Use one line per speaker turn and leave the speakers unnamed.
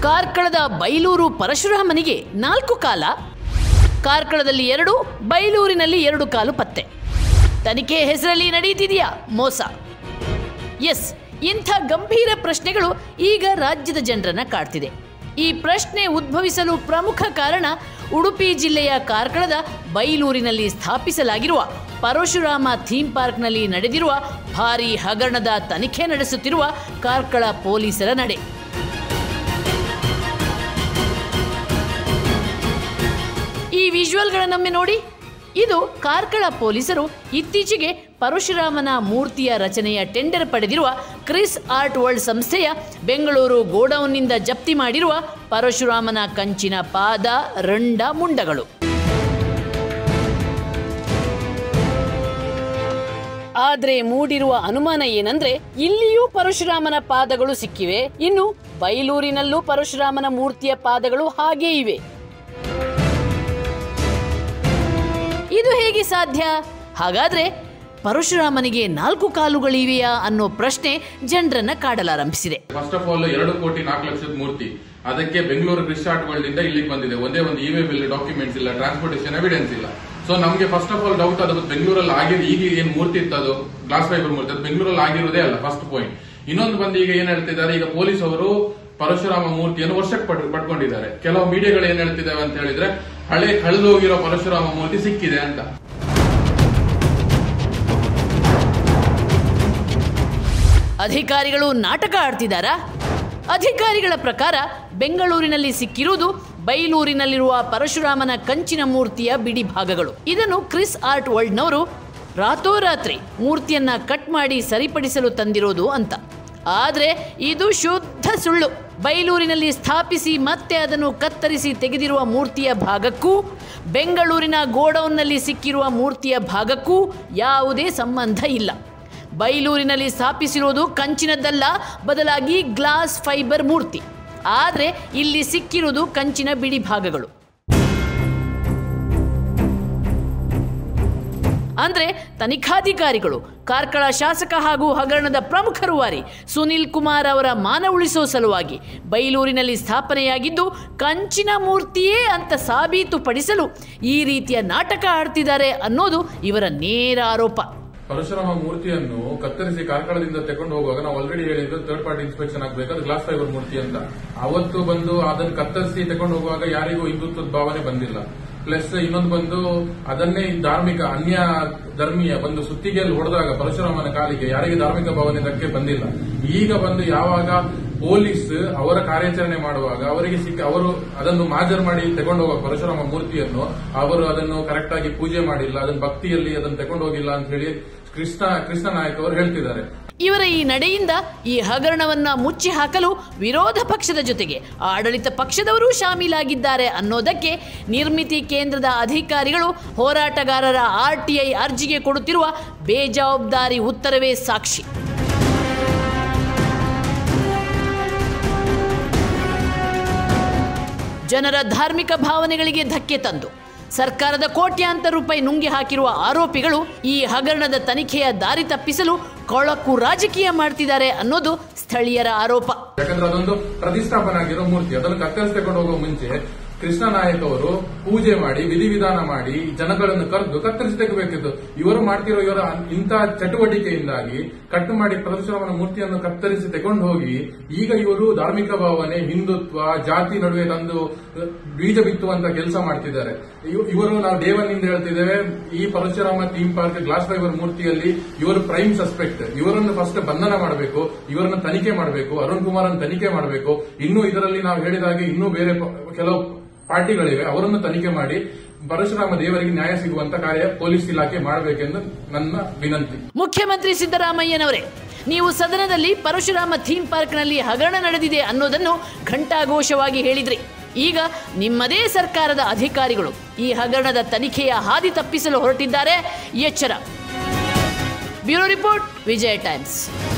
ಕಾರ್ಕಳದ ಬೈಲೂರು ಪರಶುರಾಮನಿಗೆ 4 ಕಾಲ, ಕಾರ್ಕಳದಲ್ಲಿ 2, ಬೈಲೂರಿನಲ್ಲಿ 2 ಕಾಲು ಪತ್ತೆ. ತನಿಖೆ ಹೆಸರಲ್ಲಿ ನಡೆಯುತ್ತಿದೆಯಾ ಮೋಸ? ಎಸ್, ಇಂಥ ಗಂಭೀರ ಪ್ರಶ್ನೆಗಳು ಈಗ ರಾಜ್ಯದ ಜನರನ್ನ ಕಾಡ್ತಿದೆ. ಈ ಪ್ರಶ್ನೆ ಉದ್ಭವಿಸಲು ಪ್ರಮುಖ ಕಾರಣ ಉಡುಪಿ ಜಿಲ್ಲೆಯ ಕಾರ್ಕಳದ ಬೈಲೂರಿನಲ್ಲಿ ಸ್ಥಾಪಿಸಲಾಗಿರುವ ಪರಶುರಾಮ ಥೀಮ್ ಪಾರ್ಕ್ನಲ್ಲಿ ನಡೆದಿರುವ ಭಾರೀ ಹಗರಣದ ತನಿಖೆ ನಡೆಸುತ್ತಿರುವ ಕಾರ್ಕಳ ಪೊಲೀಸರ ನಡೆ. ಈ ವಿಜುವಲ್ಗಳನ್ನೊಮ್ಮೆ ನೋಡಿ. ಇದು ಕಾರ್ಕಳ ಪೊಲೀಸರು ಇತ್ತೀಚೆಗೆ ಪರಶುರಾಮನ ಮೂರ್ತಿಯ ರಚನೆಯ ಟೆಂಡರ್ ಪಡೆದಿರುವ ಕ್ರಿಸ್ ಆರ್ಟ್ ವರ್ಲ್ಡ್ ಸಂಸ್ಥೆಯ ಬೆಂಗಳೂರು ಗೋಡೌನ್ನಿಂದ ಜಪ್ತಿ ಮಾಡಿರುವ ಪರಶುರಾಮನ ಕಂಚಿನ ಪಾದ, ರಂಡ, ಮುಂಡಗಳು. ಆದರೆ ಮೂಡಿರುವ ಅನುಮಾನ ಏನಂದ್ರೆ, ಇಲ್ಲಿಯೂ ಪರಶುರಾಮನ ಪಾದಗಳು ಸಿಕ್ಕಿವೆ, ಇನ್ನು ಬೈಲೂರಿನಲ್ಲೂ ಪರಶುರಾಮನ ಮೂರ್ತಿಯ ಪಾದಗಳು ಹಾಗೇ ಇವೆ. ಇದು ಹೇಗೆ ಸಾಧ್ಯ? ಹಾಗಾದ್ರೆ ಪರಶುರಾಮನಿಗೆ 4 ಕಾಲುಗಳಿವೆಯಾ ಅನ್ನೋ ಪ್ರಶ್ನೆ ಜನರನ್ನ ಕಾಡಲಾರಂಭಿಸಿದೆ.
ಫಸ್ಟ್ ಆಫ್ ಆಲ್ 2 ಕೋಟಿ 4 ಲಕ್ಷದ ಮೂರ್ತಿ, ಅದಕ್ಕೆ ಬೆಂಗಳೂರು ಕ್ರಿಸ್ ಆರ್ಟ್ ವರ್ಲ್ಡ್ ಇಂದ ಇಲ್ಲಿಗೆ ಬಂದಿದೆ. ಒಂದೇ ಒಂದು ಇ-ವೇ ಬಿಲ್, ಡಾಕ್ಯುಮೆಂಟ್ಸ್ ಇಲ್ಲ, ಟ್ರಾನ್ಸ್ಪೋರ್ಟೇಷನ್ ಎವಿಡೆನ್ಸ್ ಇಲ್ಲ. ಸೊ ನಮಗೆ ಫಸ್ಟ್ ಆಫ್ ಆಲ್ ಡೌಟ್, ಅದು ಬೆಂಗಳೂರಲ್ಲಿ ಆಗಿರೋ ಈಗ ಏನ್ ಮೂರ್ತಿ ಇತ್ತು, ಅದು ಗ್ಲಾಸ್ ಫೈಬರ್ ಮೂರ್ತಿ, ಅದು ಬೆಂಗಳೂರಲ್ಲಿ ಆಗಿರೋದೇ ಅಲ್ಲ, ಫಸ್ಟ್ ಪಾಯಿಂಟ್. ಇನ್ನೊಂದು ಬಂದು ಈಗ ಏನ್ ಹೇಳ್ತಿದ್ದಾರೆ, ಈಗ ಪೊಲೀಸ್ ಅವರು ಪರಶುರಾಮ ಮೂರ್ತಿಯನ್ನು ವರ್ಷಕ್ಕೆ ಪಡ್ಕೊಂಡಿದ್ದಾರೆ. ಕೆಲವು ಮೀಡಿಯಾಗಳು ಏನ್ ಹೇಳ್ತಿದ್ದಾವೆ ಅಂತ ಹೇಳಿದ್ರೆ, ಕಳೆದೋಗಿರೋ ಪರಶುರಾಮ ಮೂರ್ತಿ ಸಿಕ್ಕಿದೆ ಅಂತ.
ಅಧಿಕಾರಿಗಳು ನಾಟಕ ಆಡ್ತಿದ್ದಾರಾ? ಅಧಿಕಾರಿಗಳ ಪ್ರಕಾರ ಬೆಂಗಳೂರಿನಲ್ಲಿ ಸಿಕ್ಕಿರುವುದು ಬೈಲೂರಿನಲ್ಲಿರುವ ಪರಶುರಾಮನ ಕಂಚಿನ ಮೂರ್ತಿಯ ಬಿಡಿ ಭಾಗಗಳು. ಇದನ್ನು ಕ್ರಿಸ್ ಆರ್ಟ್ ವರ್ಲ್ಡ್ನವರು ರಾತೋರಾತ್ರಿ ಮೂರ್ತಿಯನ್ನ ಕಟ್ ಮಾಡಿ ಸರಿಪಡಿಸಲು ತಂದಿರೋದು ಅಂತ. ಆದರೆ ಇದು ಶುದ್ಧ ಸುಳ್ಳು. ಬೈಲೂರಿನಲ್ಲಿ ಸ್ಥಾಪಿಸಿ ಮತ್ತೆ ಅದನ್ನು ಕತ್ತರಿಸಿ ತೆಗೆದಿರುವ ಮೂರ್ತಿಯ ಭಾಗಕ್ಕೂ ಬೆಂಗಳೂರಿನ ಗೋಡೌನ್ನಲ್ಲಿ ಸಿಕ್ಕಿರುವ ಮೂರ್ತಿಯ ಭಾಗಕ್ಕೂ ಯಾವುದೇ ಸಂಬಂಧ ಇಲ್ಲ. ಬೈಲೂರಿನಲ್ಲಿ ಸ್ಥಾಪಿಸಿರೋದು ಕಂಚಿನದ್ದಲ್ಲ, ಬದಲಾಗಿ ಗ್ಲಾಸ್ ಫೈಬರ್ ಮೂರ್ತಿ. ಆದರೆ ಇಲ್ಲಿ ಸಿಕ್ಕಿರುವುದು ಕಂಚಿನ ಬಿಡಿ ಭಾಗಗಳು. ಅಂದ್ರೆ ತನಿಖಾಧಿಕಾರಿಗಳು ಕಾರ್ಕಳ ಶಾಸಕ ಹಾಗೂ ಹಗರಣದ ಪ್ರಮುಖ ರೂವಾರಿ ಸುನಿಲ್ ಕುಮಾರ್ ಅವರ ಮಾನ ಉಳಿಸೋ ಸಲುವಾಗಿ ಬೈಲೂರಿನಲ್ಲಿ ಸ್ಥಾಪನೆಯಾಗಿದ್ದು ಕಂಚಿನ ಮೂರ್ತಿಯೇ ಅಂತ ಸಾಬೀತುಪಡಿಸಲು ಈ ರೀತಿಯ ನಾಟಕ ಆಡ್ತಿದ್ದಾರೆ ಅನ್ನೋದು ಇವರ ನೇರ ಆರೋಪ.
ಪರಶುರಾಮ ಮೂರ್ತಿಯನ್ನು ಕತ್ತರಿಸಿ ಕಾರ್ಕಳದಿಂದ ತಗೊಂಡು ಹೋಗುವಾಗ ನಾವು ಆಲ್ರೆಡಿ ಹೇಳಿದ್ದು ಥರ್ಡ್ ಪಾರ್ಟಿ ಇನ್ಸ್ಪೆಕ್ಷನ್ ಆಗಬೇಕು, ಅದು ಗ್ಲಾಸ್ ಫೈಬರ್ ಮೂರ್ತಿ ಅಂತ. ಅವತ್ತು ಬಂದು ಅದನ್ನು ಕತ್ತರಿಸಿ ತಗೊಂಡು ಹೋಗುವಾಗ ಯಾರಿಗೂ ಹಿಂದುತ್ವದ ಭಾವನೆ ಬಂದಿಲ್ಲ. ಪ್ಲಸ್ ಇನ್ನೊಂದು ಬಂದು ಅದನ್ನೇ ಧಾರ್ಮಿಕ ಅನ್ಯ ಧರ್ಮೀಯ ಬಂದು ಸುತ್ತಿಗೆಯಲ್ಲಿ ಹೊಡೆದಾಗ ಪರಶುರಾಮನ ಕಾಲಿಗೆ ಯಾರಿಗೆ ಧಾರ್ಮಿಕ ಭಾವನೆ ಧಕ್ಕೆ ಬಂದಿಲ್ಲ. ಈಗ ಬಂದು ಯಾವಾಗ ಪೊಲೀಸ್ ಅವರ ಕಾರ್ಯಾಚರಣೆ ಮಾಡುವಾಗ ಅವರಿಗೆ ಅವರು ಅದನ್ನು ಮಾಜರ್ ಮಾಡಿ ತಗೊಂಡು ಹೋಗುವ ಪರಶುರಾಮ ಮೂರ್ತಿಯನ್ನು ಅವರು ಅದನ್ನು ಕರೆಕ್ಟ್ ಆಗಿ ಪೂಜೆ ಮಾಡಿಲ್ಲ, ಅದನ್ನು ಭಕ್ತಿಯಲ್ಲಿ ಅದನ್ನು ತಗೊಂಡು ಹೋಗಿಲ್ಲ ಅಂತ ಹೇಳಿ ಕೃಷ್ಣ ನಾಯಕ್ ಅವರು ಹೇಳ್ತಿದ್ದಾರೆ.
ಇವರ ಈ ನಡೆಯಿಂದ ಈ ಹಗರಣವನ್ನ ಮುಚ್ಚಿ ಹಾಕಲು ವಿರೋಧ ಪಕ್ಷದ ಜೊತೆಗೆ ಆಡಳಿತ ಪಕ್ಷದವರೂ ಶಾಮೀಲಾಗಿದ್ದಾರೆ ಅನ್ನೋದಕ್ಕೆ ನಿರ್ಮಿತಿ ಕೇಂದ್ರದ ಅಧಿಕಾರಿಗಳು ಹೋರಾಟಗಾರರ ಆರ್ಟಿಐ ಅರ್ಜಿಗೆ ಕೊಡುತ್ತಿರುವ ಬೇಜವಾಬ್ದಾರಿ ಉತ್ತರವೇ ಸಾಕ್ಷಿ. ಜನರ ಧಾರ್ಮಿಕ ಭಾವನೆಗಳಿಗೆ ಧಕ್ಕೆ ತಂದು ಸರ್ಕಾರದ ಕೋಟ್ಯಾಂತರ ರೂಪಾಯಿ ನುಂಗಿ ಹಾಕಿರುವ ಆರೋಪಿಗಳು ಈ ಹಗರಣದ ತನಿಖೆಯ ದಾರಿ ತಪ್ಪಿಸಲು ಕೊಳಕು ರಾಜಕೀಯ ಮಾಡ್ತಿದ್ದಾರೆ ಅನ್ನೋದು ಸ್ಥಳೀಯರ ಆರೋಪ.
ಯಾಕಂದ್ರೆ ಅದೊಂದು ಪ್ರತಿಷ್ಠಾಪನೆ ಆಗಿರೋ ಮೂರ್ತಿ, ಅದನ್ನು ಕತ್ತರಿಸಿಕೊಂಡು ಹೋಗುವ ಮುಂಚೆ ಕೃಷ್ಣ ನಾಯಕ್ ಅವರು ಪೂಜೆ ಮಾಡಿ ವಿಧಿವಿಧಾನ ಮಾಡಿ ಜನಗಳನ್ನು ಕರೆದು ಕತ್ತರಿಸಿ ತೆಗಬೇಕಿತ್ತು. ಇವರು ಮಾಡ್ತಿರೋ ಇವರ ಇಂಥ ಚಟುವಟಿಕೆಯಿಂದಾಗಿ ಕಟ್ಟು ಮಾಡಿ ಪರಶುರಾಮನ ಮೂರ್ತಿಯನ್ನು ಕತ್ತರಿಸಿ ತಗೊಂಡು ಹೋಗಿ ಈಗ ಇವರು ಧಾರ್ಮಿಕ ಭಾವನೆ, ಹಿಂದುತ್ವ, ಜಾತಿ ನಡುವೆ ತಂದು ಬೀಜ ಬಿತ್ತುವಂತ ಕೆಲಸ ಮಾಡ್ತಿದ್ದಾರೆ. ಇವರು ನಾವು ಡೇ 1 ಇಂದ ಹೇಳ್ತಿದ್ದೇವೆ, ಈ Parashurama theme park glass fibre ಮೂರ್ತಿಯಲ್ಲಿ ಇವರು ಪ್ರೈಮ್ ಸಸ್ಪೆಕ್ಟ್. ಇವರನ್ನು ಫಸ್ಟ್ ಬಂಧನ ಮಾಡಬೇಕು, ಇವರನ್ನು ತನಿಖೆ ಮಾಡಬೇಕು, ಅರುಣ್ ಕುಮಾರ್ ಅನ್ನು ತನಿಖೆ ಮಾಡಬೇಕು. ಇನ್ನು ಇದರಲ್ಲಿ ನಾವು ಹೇಳಿದಾಗೆ ಇನ್ನೂ ಬೇರೆ ಕೆಲವು ಪಾರ್ಟಿಗಳಿವೆ, ಅವರನ್ನು ತನಿಖೆ ಮಾಡಿ ಪರಶುರಾಮ ದೇವರಿಗೆ ನ್ಯಾಯ ಸಿಗುವಂತ ಕಾರ್ಯ ಪೊಲೀಸ್ ಇಲಾಖೆ ಮಾಡಬೇಕೆಂದು ನನ್ನ ವಿನಂತಿ.
ಮುಖ್ಯಮಂತ್ರಿ ಸಿದ್ದರಾಮಯ್ಯನವರೇ, ನೀವು ಸದನದಲ್ಲಿ ಪರಶುರಾಮ ಥೀಮ್ ಪಾರ್ಕ್ನಲ್ಲಿ ಹಗರಣ ನಡೆದಿದೆ ಅನ್ನೋದನ್ನು ಘಂಟಾಘೋಷವಾಗಿ ಹೇಳಿದ್ರಿ. ಈಗ ನಿಮ್ಮದೇ ಸರ್ಕಾರದ ಅಧಿಕಾರಿಗಳು ಈ ಹಗರಣದ ತನಿಖೆಯ ಹಾದಿ ತಪ್ಪಿಸಲು ಹೊರಟಿದ್ದಾರೆ. ಎಚ್ಚರ. Bureau report, Vijaya times.